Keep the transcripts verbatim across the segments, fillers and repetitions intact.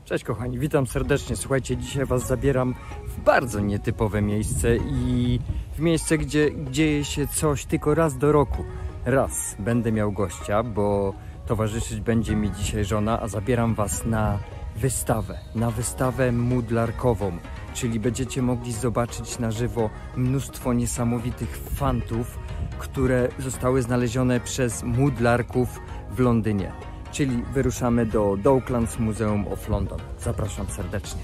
Cześć kochani, witam serdecznie. Słuchajcie, dzisiaj Was zabieram w bardzo nietypowe miejsce i w miejsce, gdzie dzieje się coś tylko raz do roku. Raz będę miał gościa, bo towarzyszyć będzie mi dzisiaj żona, a zabieram Was na wystawę, na wystawę mudlarkową, czyli będziecie mogli zobaczyć na żywo mnóstwo niesamowitych fantów, które zostały znalezione przez mudlarków w Londynie. Czyli wyruszamy do Docklands Museum of London. Zapraszam serdecznie.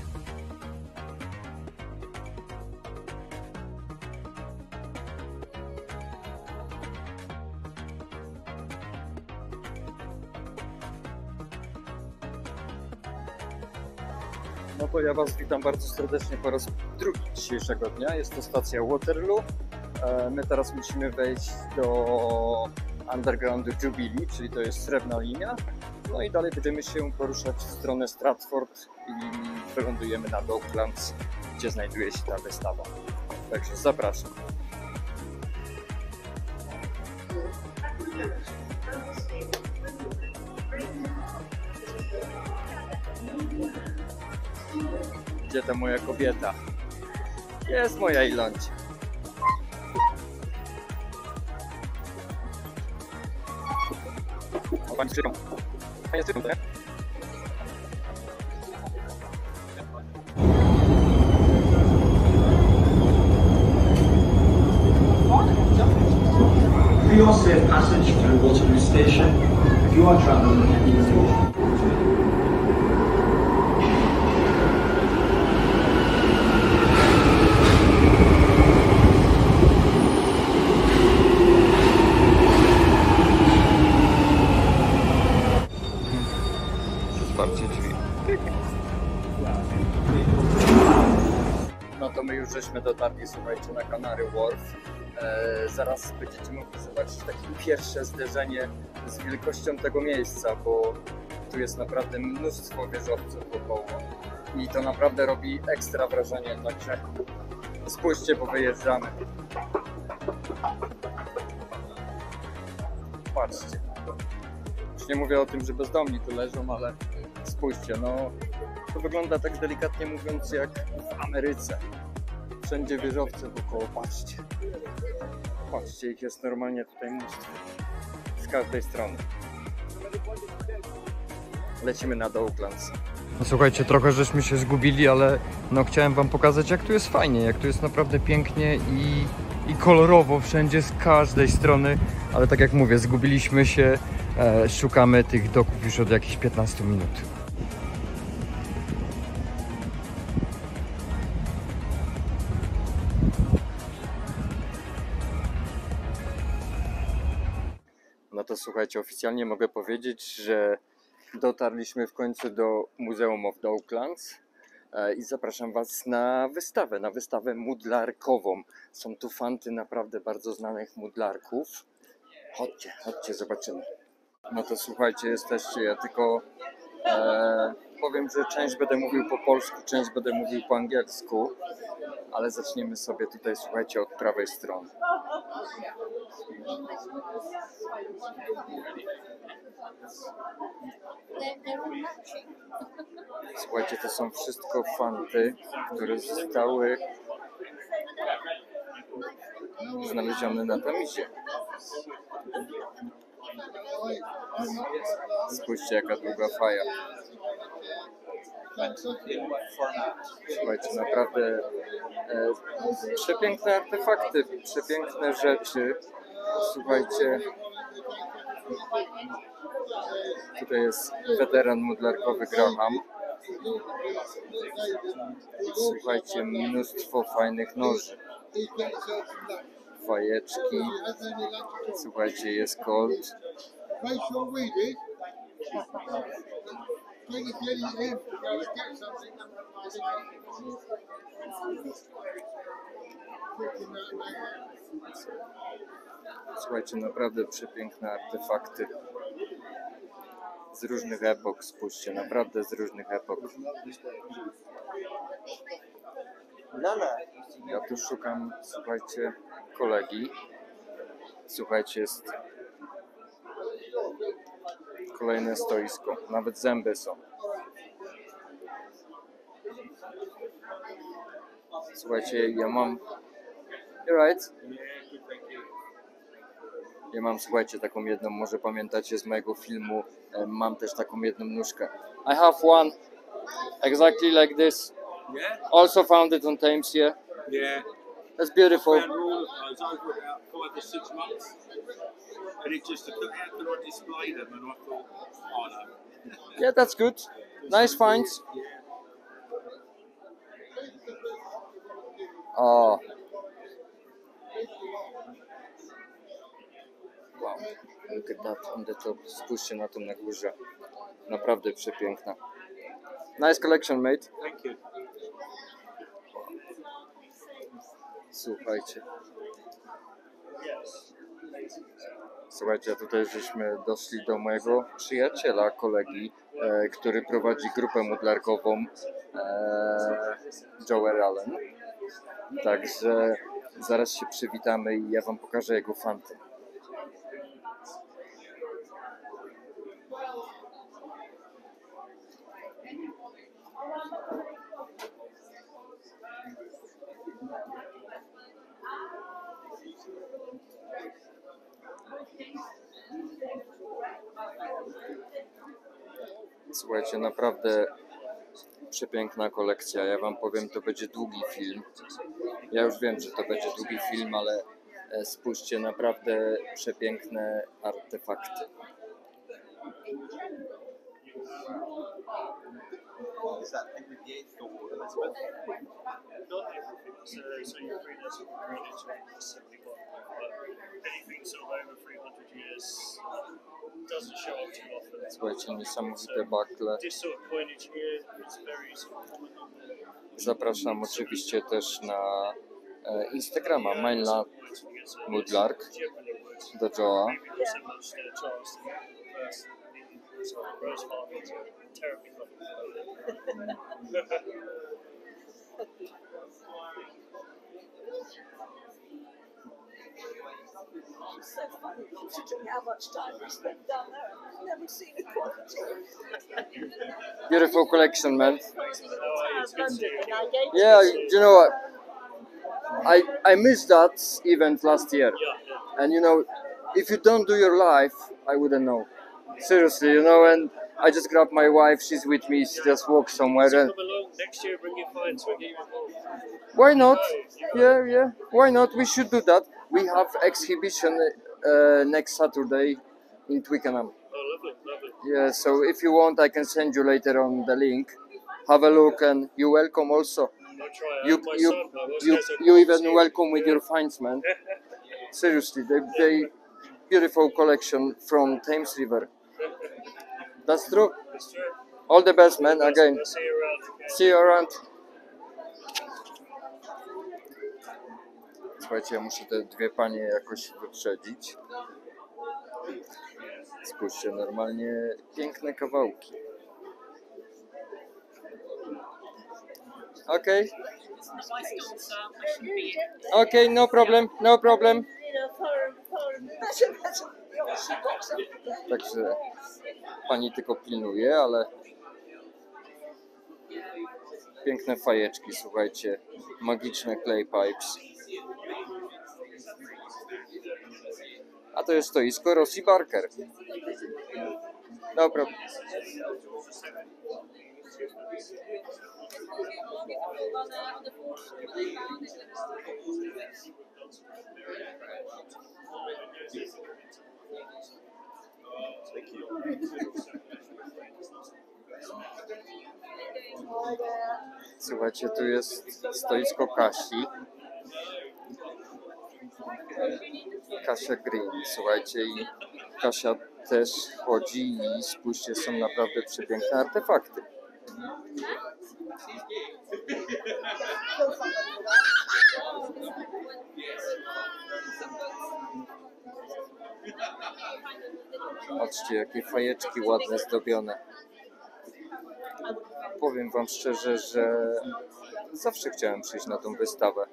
No to ja Was witam bardzo serdecznie po raz drugi dzisiejszego dnia. Jest to stacja Waterloo. My teraz musimy wejść do Undergroundu Jubilee, czyli to jest srebrna linia. No i dalej będziemy się poruszać w stronę Stratford i wylądujemy na Docklands, gdzie znajduje się ta wystawa. Także zapraszam. Gdzie ta moja kobieta? Jest moja Iloncie. O, pani przyjdą. Fajnie przyjdą, tak? For your safe passage through Waterloo Station, if you are travelling in the station. Otwarcie drzwi. No to my już żeśmy dotarli, słuchajcie, na Canary Wharf. E, zaraz będziecie mogli zobaczyć takie pierwsze zderzenie z wielkością tego miejsca, bo tu jest naprawdę mnóstwo wieżowców wokoło i to naprawdę robi ekstra wrażenie, także spójrzcie, bo wyjeżdżamy. Patrzcie. Już nie mówię o tym, że bezdomni tu leżą, ale spójrzcie, no to wygląda tak delikatnie mówiąc jak w Ameryce. Wszędzie wieżowce wokoło, patrzcie. Patrzcie, ich jest normalnie tutaj mnóstwo. Z każdej strony. Lecimy na Docklands. No słuchajcie, trochę żeśmy się zgubili, ale no chciałem Wam pokazać, jak tu jest fajnie, jak tu jest naprawdę pięknie i, i kolorowo wszędzie z każdej strony. Ale tak jak mówię, zgubiliśmy się, e, szukamy tych doków już od jakichś piętnastu minut. No to słuchajcie, oficjalnie mogę powiedzieć, że dotarliśmy w końcu do Muzeum of Docklands i zapraszam Was na wystawę, na wystawę mudlarkową. Są tu fanty naprawdę bardzo znanych mudlarków. Chodźcie, chodźcie, zobaczymy. No to słuchajcie, jesteście, ja tylko e, powiem, że część będę mówił po polsku, część będę mówił po angielsku, ale zaczniemy sobie tutaj, słuchajcie, od prawej strony. Słuchajcie, to są wszystko fanty, które zostały znalezione na Tamizie. Spójrzcie, jaka długa faja. Słuchajcie, naprawdę e, przepiękne artefakty, przepiękne rzeczy. Słuchajcie, tutaj jest weteran mudlarkowy Graham. Słuchajcie, mnóstwo fajnych noży. Fajeczki. Słuchajcie, jest Colt. Słuchajcie, naprawdę przepiękne artefakty z różnych epok, spójrzcie, naprawdę z różnych epok. Ja tu szukam, słuchajcie, kolegi. Słuchajcie, jest kolejne stoisko, nawet zęby są. Słuchajcie, ja mam... You right? Ja mam, słuchajcie, taką jedną, może pamiętacie z mojego filmu, e, mam też taką jedną nóżkę. I have one exactly like this. Yeah? Also found it on Thames here. Yeah. That's beautiful. I found all of those over about five or six months. And it just occurred after I displayed them and I thought, oh no. Yeah, that's good. Nice finds. O. Wow. Look at that on the top. Spójrzcie na to na górze. Naprawdę przepiękna. Nice collection, mate. Thank you. Słuchajcie. Słuchajcie, tutaj żeśmy doszli do mojego przyjaciela, kolegi, e, który prowadzi grupę modlarkową e, Joel Allen. Także zaraz się przywitamy i ja wam pokażę jego fanty. Słuchajcie, naprawdę przepiękna kolekcja. Ja wam powiem, to będzie długi film. Ja już wiem, że to będzie długi film, ale spójrzcie, naprawdę przepiękne artefakty. Is that Henry the Eighth or Elizabeth? Not everything. So, so your Greenwich Greenwich is seventy-one, but anything sort of over three hundred years doesn't show up too often. Słuchajcie, niesamowite bakle. This sort of coinage here is very sort of common. Zapraszam oczywiście też na e, Instagrama Mainland Woodlark do Joa. It's so funny considering how much time we spent down there. I've never seen a quality. Beautiful collection, man. London, and I gave to Yeah, you. you know what? I I missed that event last year, and you know, if you don't do your life, I wouldn't know. Seriously, you know, and I just grabbed my wife. She's with me. She just walked somewhere, and Come along next year, bring your finds, we'll get you involved. why not? Yeah, yeah. Why not? We should do that. We have exhibition uh, next Saturday in Twickenham. Oh, lovely, lovely. Yeah, so if you want, I can send you later on the link. Have a look, and you're welcome also. I'll try. You uh, my you son, I was you there, so you good to even see you. welcome with your finds, man. Seriously, they they beautiful collection from Thames River. That's true. That's true. All the best, man. Again, I'll see you around. see you around. Słuchajcie, ja muszę te dwie panie jakoś wyprzedzić. Spójrzcie, normalnie piękne kawałki. Okay. Okay, no problem, no problem. You know, foreign, foreign measurements. You know, she got something. Także pani tylko pilnuje, ale piękne fajeczki, słuchajcie, magiczne clay pipes. A to jest stoisko Rossi Barker. Dobra. Słuchajcie, tu jest stoisko Kasi. Kasia Green, słuchajcie, i Kasia też chodzi i spójrzcie, są naprawdę przepiękne artefakty. Patrzcie, jakie fajeczki ładne, zdobione. Powiem wam szczerze, że zawsze chciałem przyjść na tą wystawę.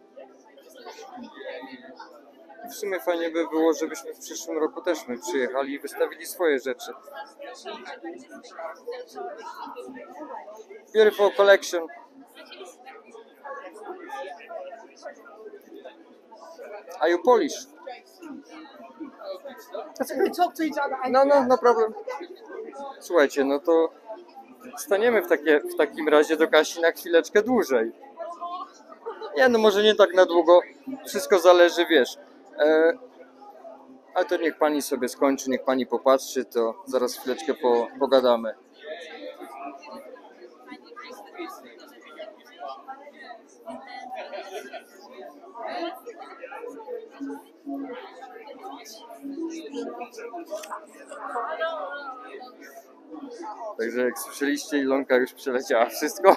W sumie fajnie by było, żebyśmy w przyszłym roku też my przyjechali i wystawili swoje rzeczy. Beautiful collection. Are you Polish? No, no, no problem. Słuchajcie, no to staniemy w, takie, w takim razie do Kasi na chwileczkę dłużej. Nie, no może nie tak na długo. Wszystko zależy, wiesz. E, ale to niech pani sobie skończy, niech pani popatrzy, to zaraz chwileczkę po, pogadamy. Także jak słyszeliście, Ilonka już przeleciała wszystko.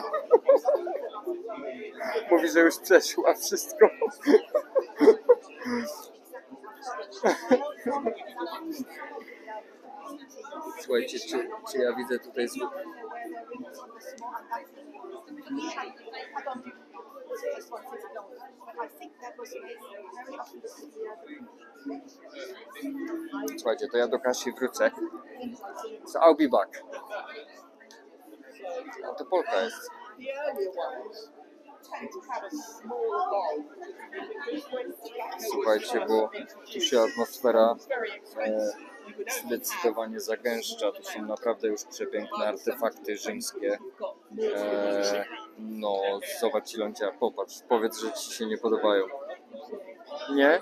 Mówi, że już przeszła wszystko. Słuchajcie, czy, czy ja widzę tutaj zwód? Słuchajcie, to ja do Kasi wrócę. So I'll be back. A to Polka jest. Słuchajcie, bo tu się atmosfera e, zdecydowanie zagęszcza. Tu są naprawdę już przepiękne artefakty rzymskie. E, no, zobacz, Iloncia, popatrz, powiedz, że ci się nie podobają. Nie?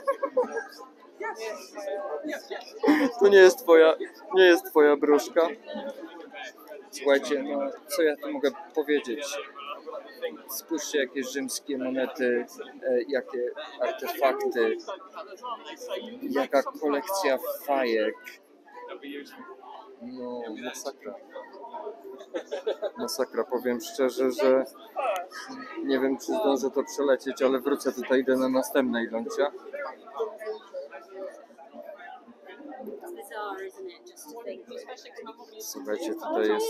To nie jest twoja, nie jest twoja broszka. Słuchajcie, no co ja tu mogę powiedzieć? Spójrzcie, jakie rzymskie monety, e, jakie artefakty, jaka kolekcja fajek. No, masakra. Masakra, powiem szczerze, że nie wiem, czy zdążę to przelecieć, ale wrócę tutaj, idę na następne, Iloncia. Słuchajcie, tutaj jest...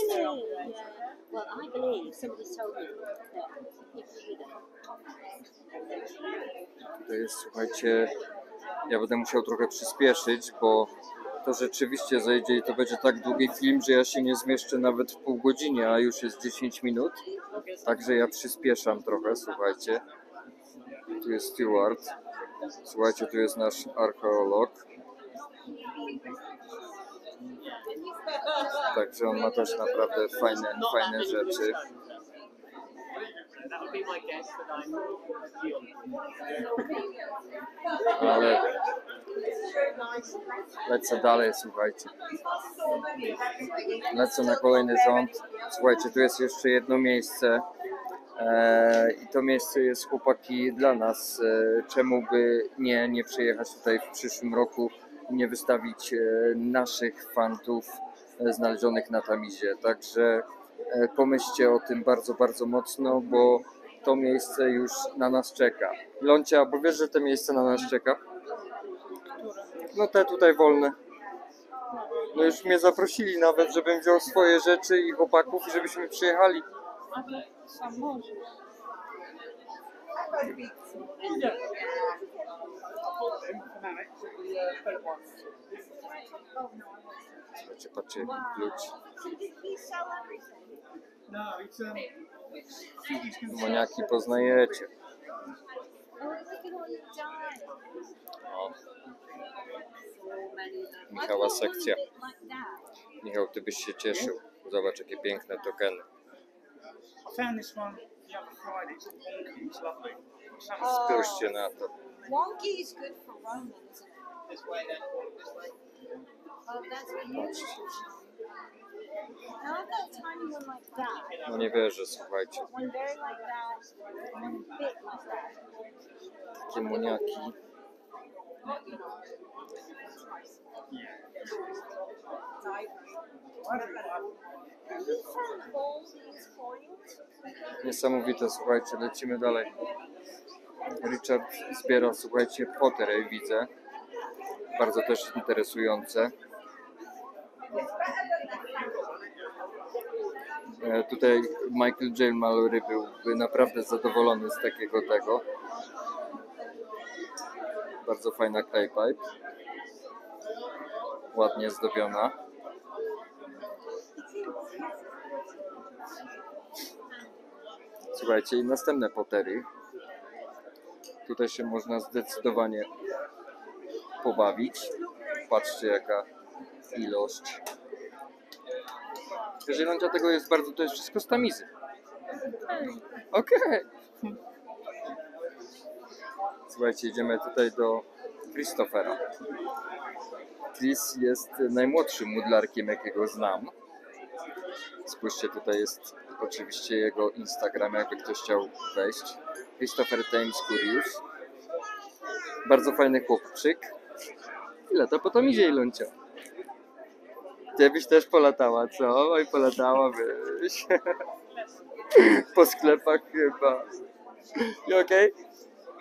To jest, słuchajcie, ja będę musiał trochę przyspieszyć, bo to rzeczywiście zejdzie i to będzie tak długi film, że ja się nie zmieszczę nawet w pół godziny, a już jest dziesięć minut. Także ja przyspieszam trochę, słuchajcie. Tu jest Stewart. Słuchajcie, tu jest nasz archeolog. Także on ma też naprawdę fajne, fajne rzeczy. Ale lecę dalej, słuchajcie. Lecę na kolejny rząd. Słuchajcie, tu jest jeszcze jedno miejsce. Eee, I to miejsce jest, chłopaki, dla nas. Eee, czemu by nie, nie przyjechać tutaj w przyszłym roku i nie wystawić e, naszych fantów e, znalezionych na Tamizie. Także e, pomyślcie o tym bardzo, bardzo mocno, bo to miejsce już na nas czeka. Loncia, bo wiesz, że to miejsce na nas czeka? No te tutaj wolne. No już mnie zaprosili nawet, żebym wziął swoje rzeczy i chłopaków, żebyśmy przyjechali. Sam możesz. Słuchajcie, patrzcie, jaki klucz. Moniaki poznajecie. O. Michała sekcja. Michał, ty byś się cieszył. Zobacz, jakie piękne tokeny. Spójrzcie na to. Wonky is good for Roman, isn't it? Oh, that's what you Patrzcie. Now I've got a tiny one like that. No nie wierzę, słuchajcie. One very like that. One big like that. Takie moniaki. Can you find all these coins? Niesamowite, słuchajcie, lecimy dalej. Richard zbiera, słuchajcie, pottery, widzę. Bardzo też interesujące. E, tutaj Michael J. Mallory byłby naprawdę zadowolony z takiego tego. Bardzo fajna clay pipe. Ładnie zdobiona. Słuchajcie, i następne pottery. Tutaj się można zdecydowanie pobawić. Patrzcie jaka ilość. Zielonka tego jest bardzo, to jest wszystko z tamizy. Okej. Okay. Słuchajcie, idziemy tutaj do Christophera. Chris jest najmłodszym mudlarkiem, jakiego znam. Spójrzcie, tutaj jest oczywiście jego Instagram, jakby ktoś chciał wejść. Christopher Thames Curious. Bardzo fajny chłopczyk. I lata po tamizie, Iloncio. Ty byś też polatała, co? Oj, polatałabyś. Po sklepach chyba. You okej? Okay?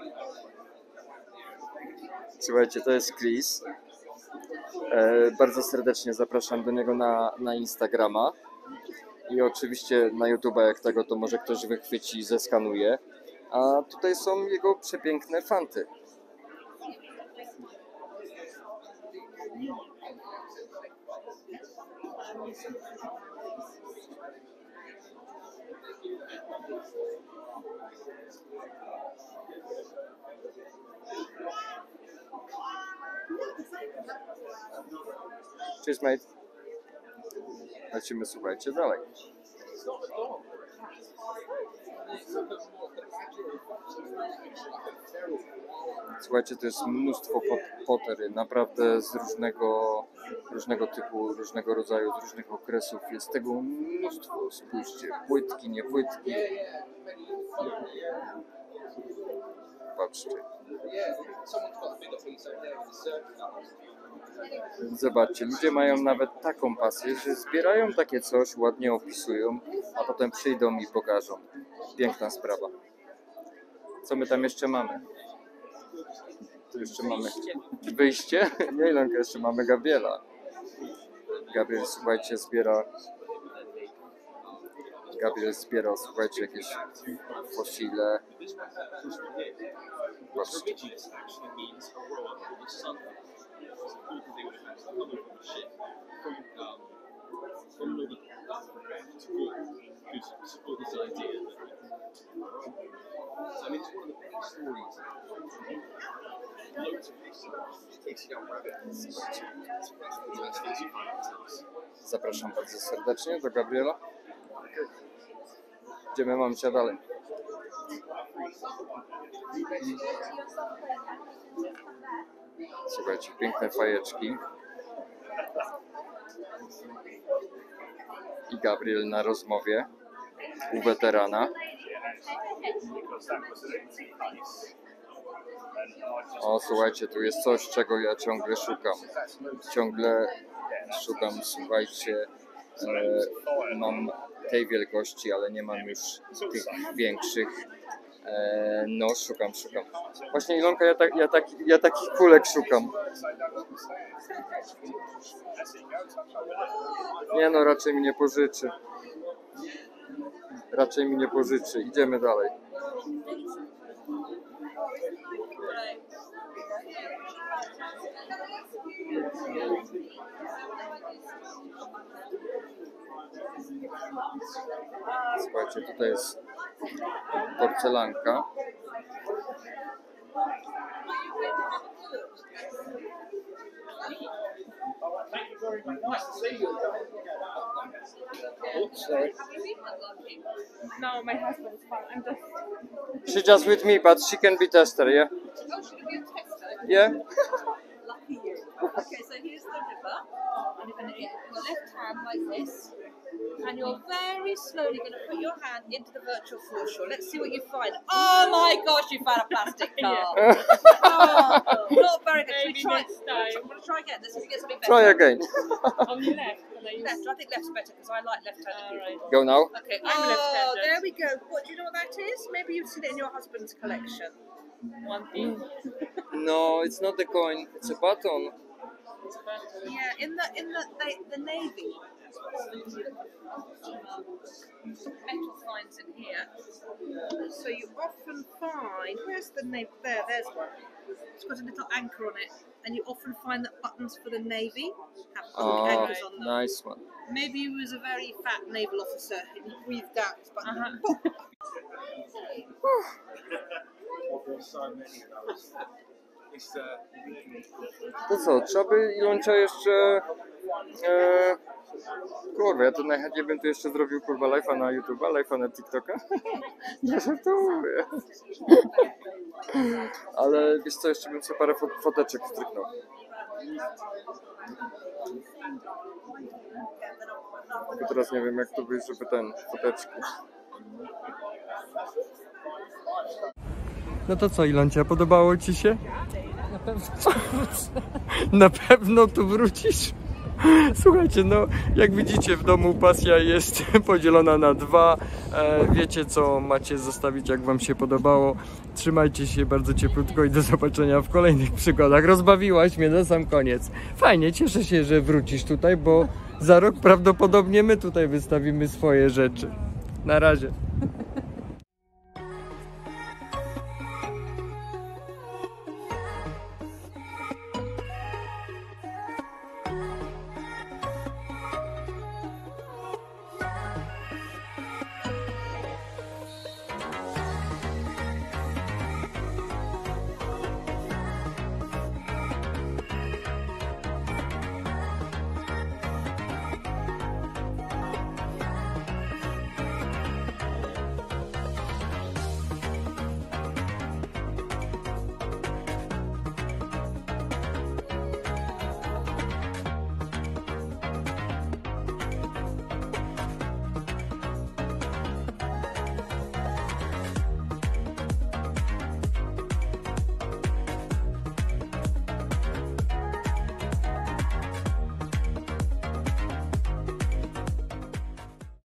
Słuchajcie, to jest Chris. E, bardzo serdecznie zapraszam do niego na, na Instagrama. I oczywiście na YouTube'a, jak tego, to może ktoś wychwyci i zeskanuje. A tutaj są jego przepiękne fanty. Cheers, mate. Lecimy, słuchajcie, dalej. Słuchajcie, to jest mnóstwo pot potery, naprawdę z różnego, różnego typu, różnego rodzaju, z różnych okresów. Jest tego mnóstwo, spójrzcie, płytki, nie płytki. Patrzcie. Zobaczcie, ludzie mają nawet taką pasję, że zbierają takie coś, ładnie opisują, a potem przyjdą i pokażą. Piękna sprawa. Co my tam jeszcze mamy? Tu jeszcze mamy wyjście. Nie, Ilonka, jeszcze mamy Gabriela. Gabriel, słuchajcie, zbiera... Gabriel zbiera, słuchajcie, jakieś fosile. Patrzcie. Zapraszam bardzo serdecznie do Gabriela. Idziemy, mamcia, dalej. Słuchajcie, piękne fajeczki. I Gabriel na rozmowie u weterana. O, słuchajcie, tu jest coś, czego ja ciągle szukam. Ciągle szukam, słuchajcie, e, mam tej wielkości, ale nie mam już tych większych. E, no, szukam, szukam. Właśnie, Ilonka, ja, tak, ja, tak, ja takich kulek szukam. Nie no, raczej mi nie pożyczy. Raczej mi nie pożyczy. Idziemy dalej. Słuchajcie, tutaj jest porcelanka. Sorry. No, my husband's fine. I'm just. She's just with me, but she can be tester, yeah? Oh, she can be a tester. Yeah? Lucky you. Okay, so here's the river. And you're going to get your left hand like this. And you're very slowly going to put your hand into the virtual foreshore. Let's see what you find. Oh my gosh, you found a plastic car. Oh, not very good. Should we try? I'm going to try again. Let's see if we get something better. Try again. On the left. Can I use- Left. I think left's better because I like left-handed All people. right. Go now. Okay. I'm oh, left-handed. there we go. What do you know what that is? Maybe you've seen it in your husband's collection. One thing. No, it's not a coin, it's a button. Yeah, in the in the the, the navy. Metal finds in here. So you often find, where's the navy? There, there's one. It's got a little anchor on it, and you often find that buttons for the navy have Oh, anchors on them. nice one. Maybe he was a very fat naval officer and he breathed out his button. Uh-huh. so many of those. It's, uh, To co, trzeba by Iloncia jeszcze... E, kurwa, ja to najchętniej bym tu jeszcze zrobił kurwa live'a na YouTube'a, live'a na TikToka. Nie żartuję. Ale wiesz co, jeszcze bym sobie parę fot- foteczek stryknął. Tylko teraz nie wiem jak to wyjść, żeby ten, foteczki. No to co, Iloncia, podobało ci się? Na pewno. Na pewno tu wrócisz? Słuchajcie, no jak widzicie w domu pasja jest podzielona na dwa. E, wiecie co macie zostawić, jak wam się podobało. Trzymajcie się bardzo cieplutko i do zobaczenia w kolejnych przygodach. Rozbawiłaś mnie na sam koniec. Fajnie, cieszę się, że wrócisz tutaj, bo za rok prawdopodobnie my tutaj wystawimy swoje rzeczy. Na razie.